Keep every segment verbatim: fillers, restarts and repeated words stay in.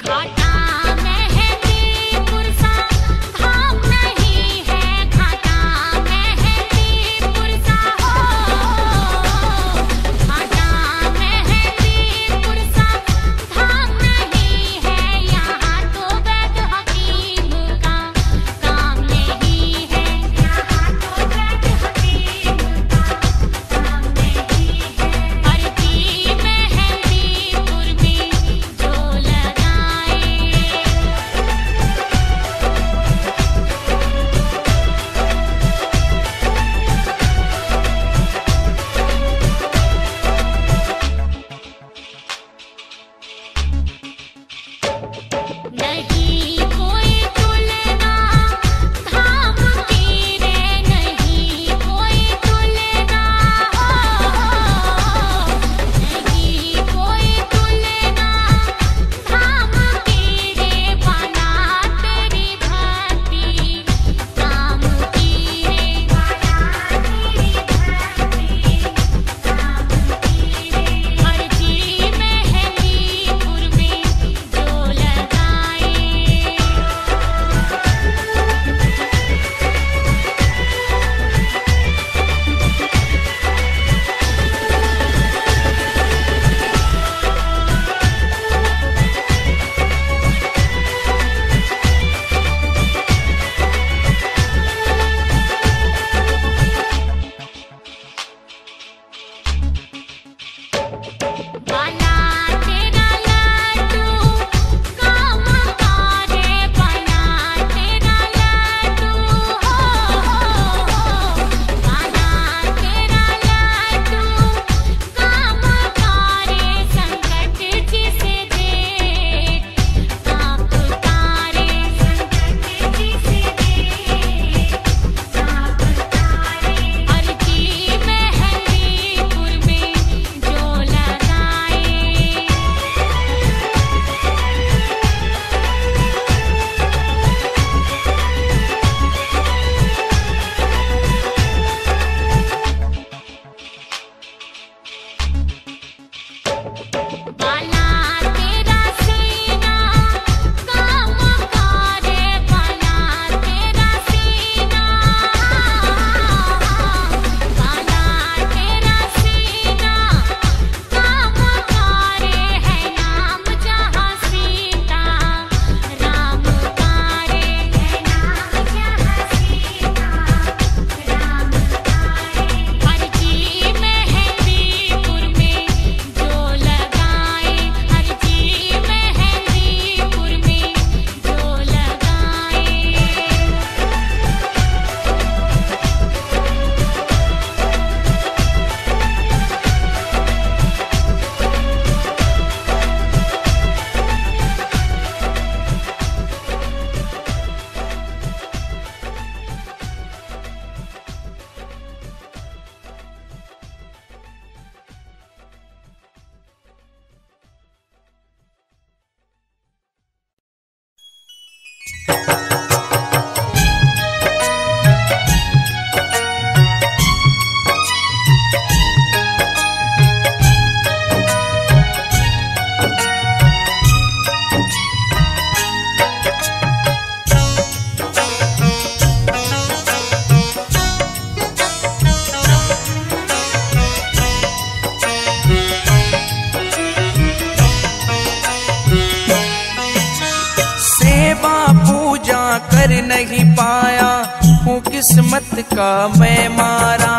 नहीं पाया हूँ किस्मत का मैं मारा,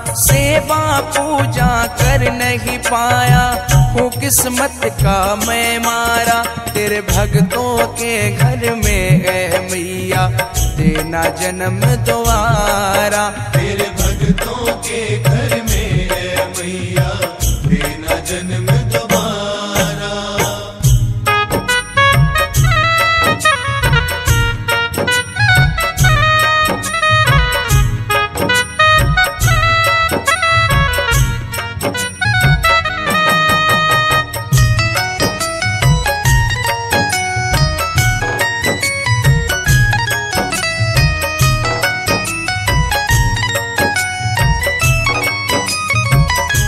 सेवा पूजा कर नहीं पाया हूँ किस्मत का मैं मारा। तेरे भक्तों के घर में है मैया देना जन्म दोबारा, तेरे भक्तों के घर में है मैया देना जन्म दोबारा।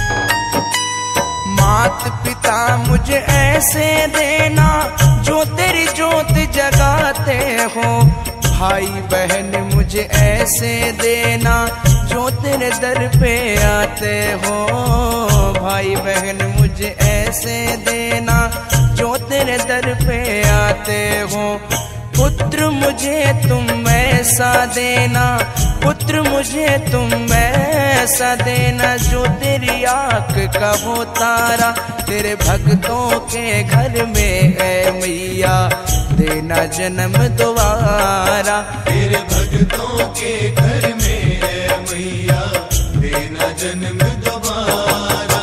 मात पिता मुझे ऐसे देना जो तेरे भाई बहन मुझे ऐसे देना जो तेरे दर पे आते हो। भाई बहन मुझे ऐसे देना जो तेरे दर पे आते हो। पुत्र मुझे तुम ऐसा देना, पुत्र मुझे तुम ऐसा देना जो तेरी आँख का हो तारा। तेरे भक्तों के घर में है मैया देना जन्म दोबारा। तेरे भक्तों के घर में है मैया देना जन्म दोबारा।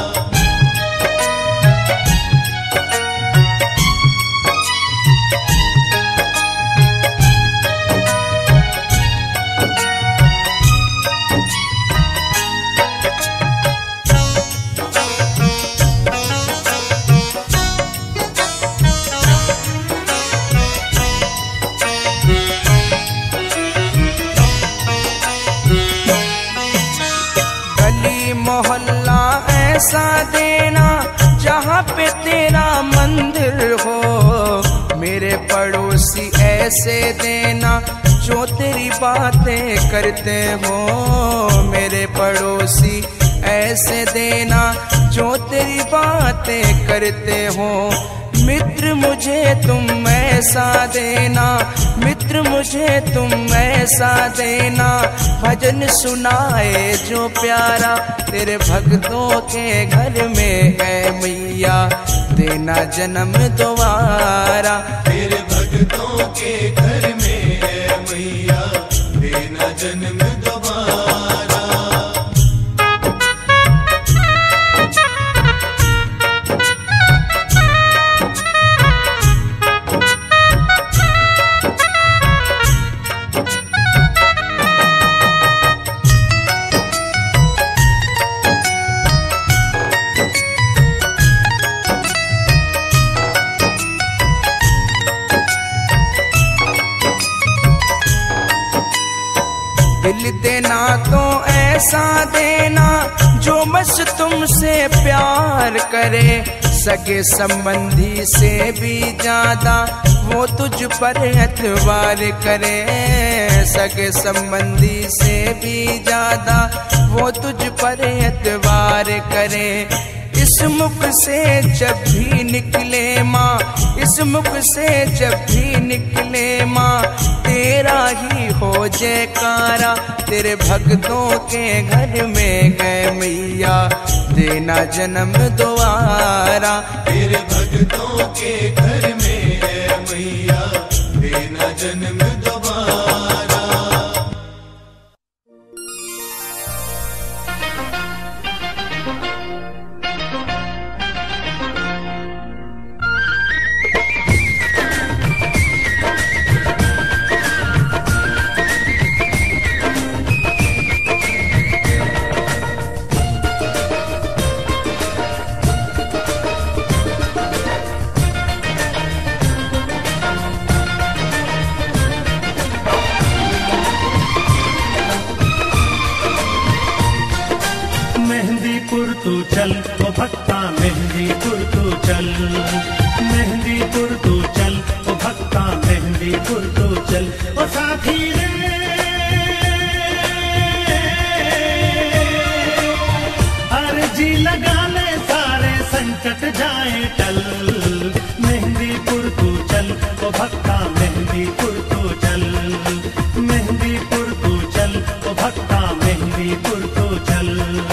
मोहल्ला ऐसा देना जहाँ पे तेरा मंदिर हो। मेरे पड़ोसी ऐसे देना जो तेरी बातें करते हो। मेरे पड़ोसी ऐसे देना जो तेरी बातें करते हो। मित्र मुझे तुम ऐसा देना, मित्र मुझे तुम ऐसा देना भजन सुनाए जो प्यारा। तेरे भक्तों के घर में है मैया देना जन्म दोबारा। तेरे भक्तों के घर में है मैया देना जन्म दोबारा। दिल देना तो ऐसा देना जो बस तुमसे प्यार करे। सगे संबंधी से भी ज्यादा वो तुझ पर एतबार करे। सगे संबंधी से भी ज्यादा वो तुझ पर एतबार करे। इस मुख से जब भी निकले माँ, इस मुख से जब भी निकले माँ तेरा ही हो जयकारा। तेरे भक्तों के घर में गए मैया देना जन्म दोबारा। तेरे भक्तों के घर में है मैया देना जन्म दोबारा। मेहंदीपुर तू चल ओ भक्ता मेहंदीपुर तू चल। मेहंदीपुर तू चल ओ भक्ता मेहंदीपुर तू चल। ओ साथी रे अर्जी लगा ले सारे संकट जाए टल। मेहंदीपुर तू चल ओ भक्ता मेहंदीपुर तू चल। मेहंदीपुर तू चल ओ भक्ता मेहंदीपुर तू चल।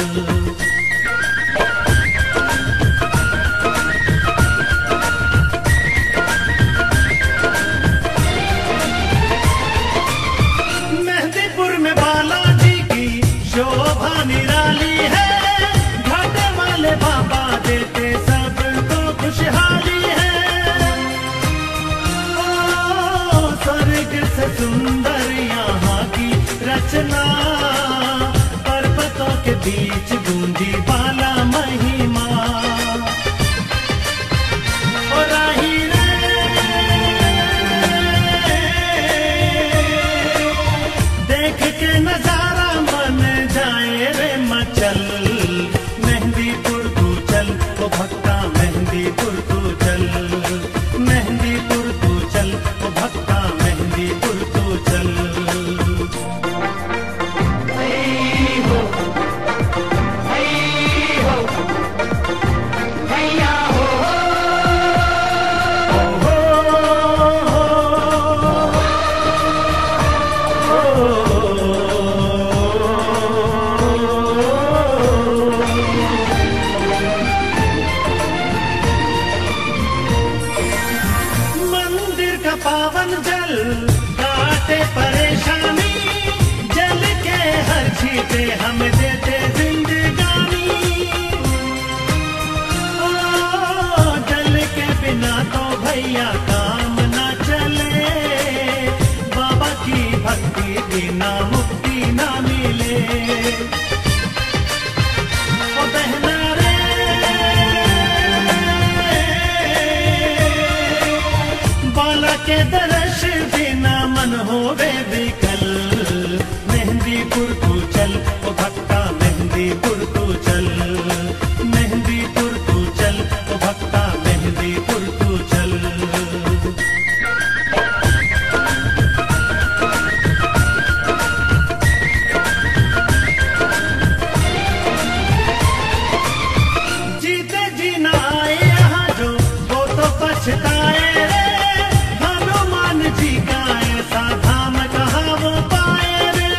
सुंदर यहाँ की रचना पर्वतों के बीच गूंजी बाला महिमा। और राही रे देख के नजारा मन जाए रे मचल। मेहंदीपुर तू चल ओ भक्ता मेहंदीपुर तू चल। मेहंदीपुर तू चल ओ भक्ता मेहंदीपुर तू पावन जल काटे परेशानी, जल के हर छींटे हमें देते जिंदगानी। ओ जल के बिना तो भैया काम ना चले, बाबा की भक्ति बिना मुक्ति ना मिले। ओ बहना रे बाला के दर्श बिना मन होवे विकल। मेहंदीपुर तू चल ओ भक्ता मेहंदीपुर तू चल, मेहंदीपुर तू चल ओ भक्ता मेहंदीपुर तू चल। जीते जी ना आए यहाँ जो वो तो पछताए रे, हनुमान जी का ऐसा धाम कहाँ वो पाए रे।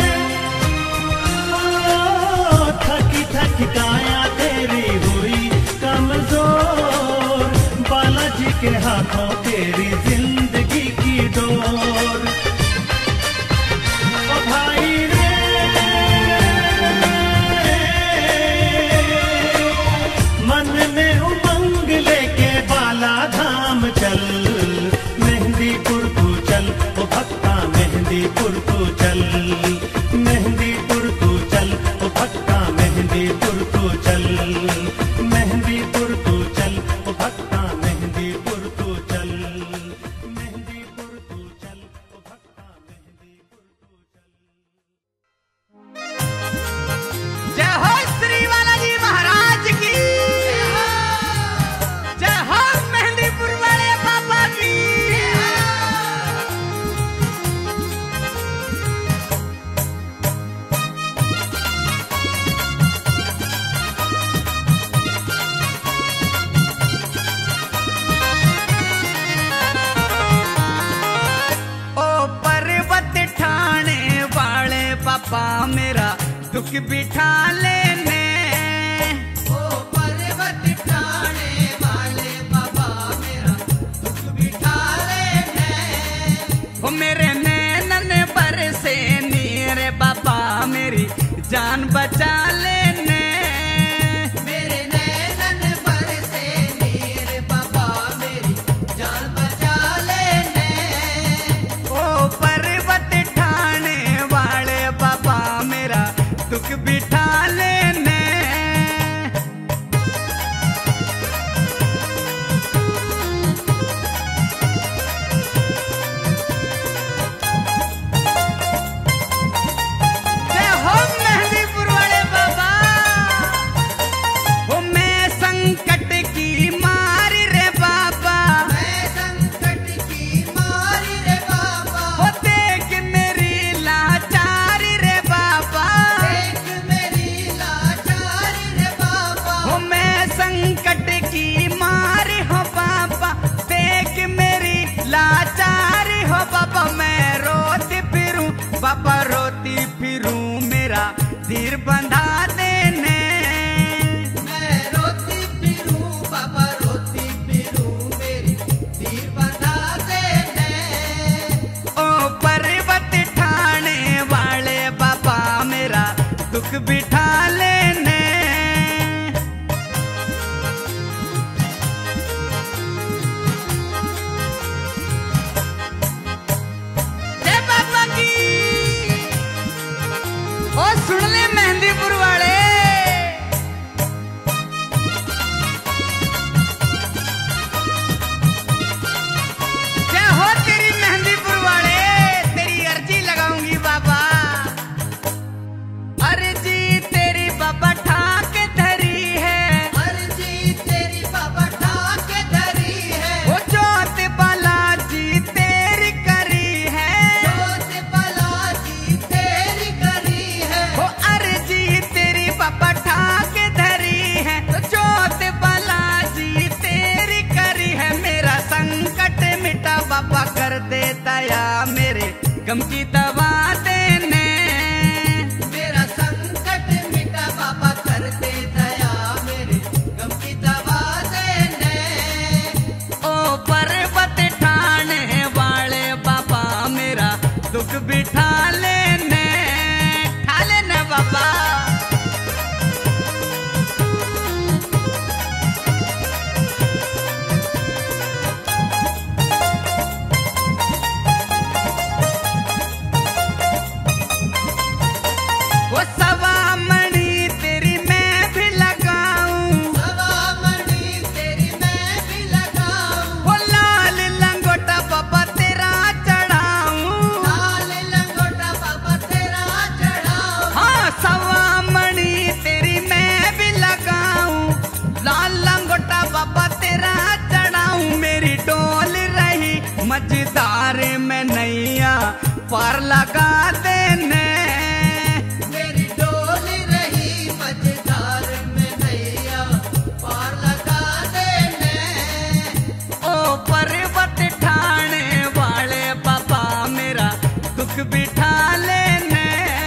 ओ थकी थकी काया तेरी हुई कमजोर, बालाजी के हाथों तेरी जिंदगी की डोर। ओ भाई रे मन में उमंग लेके बाला धाम चल, मेहंदीपुर तू चल ओ भक्ता मेहंदीपुर तू चल, मेहंदीपुर तू चल ओ भक्ता मेहंदीपुर तू चल, मेहंदीपुर तू चल ओ भक्ता मेहंदीपुर तू चल, मेहंदीपुर तू चल ओ भक्ता मेहंदीपुर तू चल। जय हो श्री बालाजी महाराज की, जय हो मेहंदीपुर वाले बाबा की। ओ पर्वत ठाणे वाले बाबा मेरा दुख बिठा लेने। ओ पर्वत ठाणे वाले बाबा मेरा दुख बिठा लेने। ओ मेरे नैनन बरसे नीरे बाबा मेरी जान बचा लेने। मेरे नैनन बरसे नीरे बाबा मेरी जान बचा लेने। ओ पर्वत ठाणे वाले बाबा मेरा दुख बिठा लेने। जय हो मेहंदीपुर वाले बाबा। हो मैं संकट की मारी रे बाबा, मैं संकट की मारी रे बाबा। हो देख मेरी लाचारी रे बाबा, देख मेरी लाचारी रे बाबा। हो मैं संकट की मारी हो बाबा, देख मेरी लाचारी हो बाबा। मैं रोती फिरूं बाबा रोती फिरूं, मेरा सिर बंधा देने। मैं रोती फिरूं बाबा रोती फिरूं, मेरी सिर बंधा देने। ओ पर्वत ठाणे वाले बाबा मेरा दुख बिठा लेने। जय बाबा की। ओ सुन ले मेहंदीपुर वाले। जय हो तेरी मेहंदीपुर वाले, तेरी अर्जी लगाऊंगी बाबा। अर्जी तेरी बाबा ठाक धरी है, अर्जी तेरी बाबा ठाक धरी है। वो जोत बालाजी तेरी करी है, जोत बालाजी तेरी करी है। वो अर्जी तेरी बाबा ठाक धरी है, जोत बालाजी तेरी करी है। मेरा संकट मिटा बाबा कर दे दया, मेरे गम की दवा देने। मेरा संकट मिटा बाबा कर दे दया, मेरे गम की दवा देने। ओ पर्वत ठाणे वाले मझधार में नैया पार लगा देने। मेरी डोली रही मझधार में नैया पार लगा देने। ओ पर्वत ठाणे वाले बाबा मेरा दुख बिठा लेने।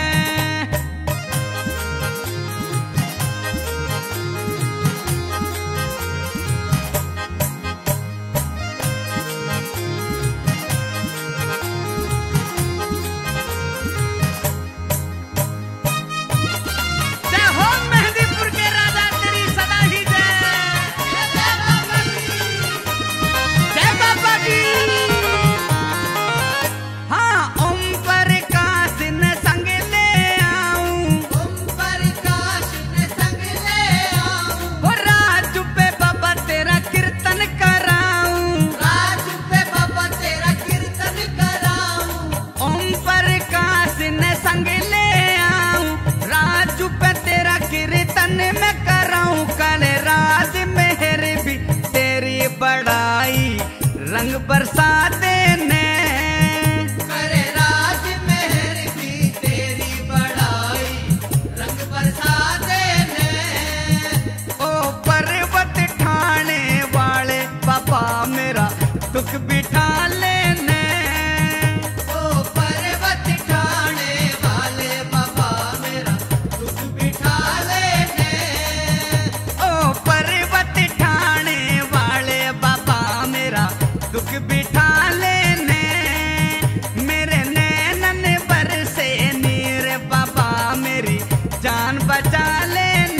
रंग बरसा देने। करे राज मेहर भी तेरी बड़ाई रंग बरसा देने। ओ पर्वत ठाणे वाले बाबा मेरा दुख बिठा लेने। ओ पर्वत ठाणे वाले बाबा मेरा दुख बिठा लेने। ओ पर्वत ठाणे वाले बाबा मेरा दुख बिठा लेने। मेरे नैनन बरसे नीर बाबा मेरी जान बचा लेने।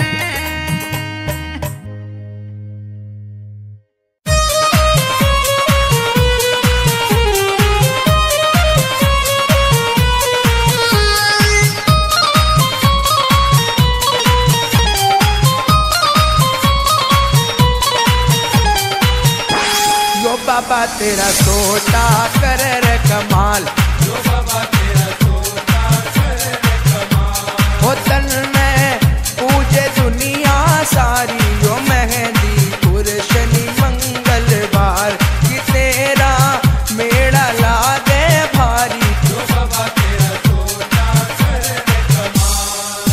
बाबा तेरा सोटा कर रे कमाल। जो बाबा तेरा सोटा कर रे कमाल। हो तन में पूजे दुनिया सारी। यो मेहंदी पुर शनि मंगलवार कि तेरा मेड़ा ला दे भारी। जो बाबा तेरा सोटा कर रे कमाल।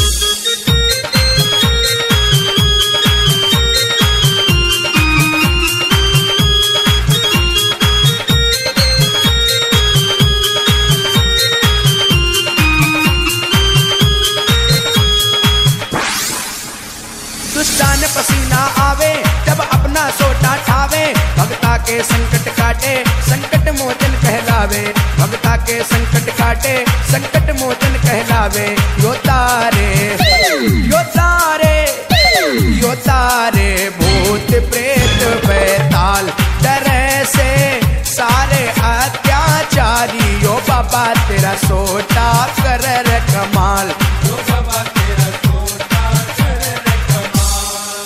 दुष्टान पसीना आवे जब अपना सोटा ठावे। भगता के संकट काटे संकट मोचन कहलावे। भगता के संकट काटे संकट मोचन कहलावे। यो तारे यो तारे यो तारे भूत प्रेत बैताल डरे से सारे अत्याचारी। यो बाबा तेरा सोटा कर रे कमाल। जो बाबा तेरा सोटा कर रे कमाल।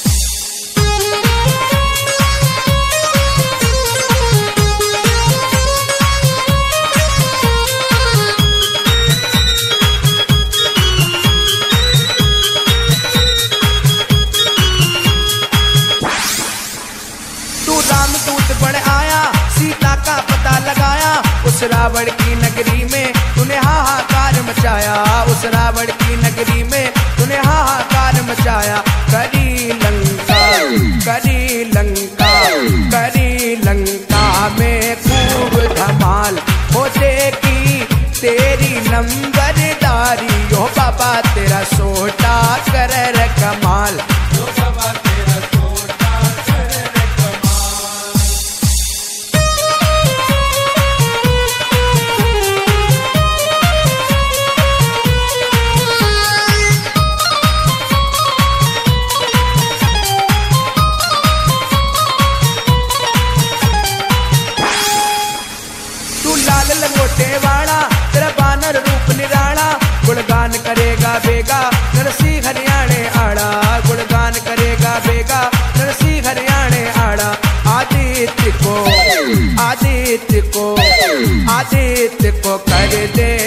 तू रामदूत बन आया सीता का पता लगाया। उस रावण की नगरी में तूने हाहाकार मचाया। उस रावण की नगरी में तूने हाहाकार मचाया। करी लंका करी लंका करी लंका में खूब धमाल। हो देखी तेरी नंबरदारी। यो बाबा तेरा सोटा कर रे कमाल। जो बाबा तेरा सोटा कर रे कमाल। तू लाल लंगोटे वाला तेरा बानर रूप निराला। गुणगान करेगा बेगा नरसी हरियाणे आड़ा। गुणगान करेगा बेगा नरसी हरियाणे आड़ा। आदित्य को आदित्य को आदित्य को कर दे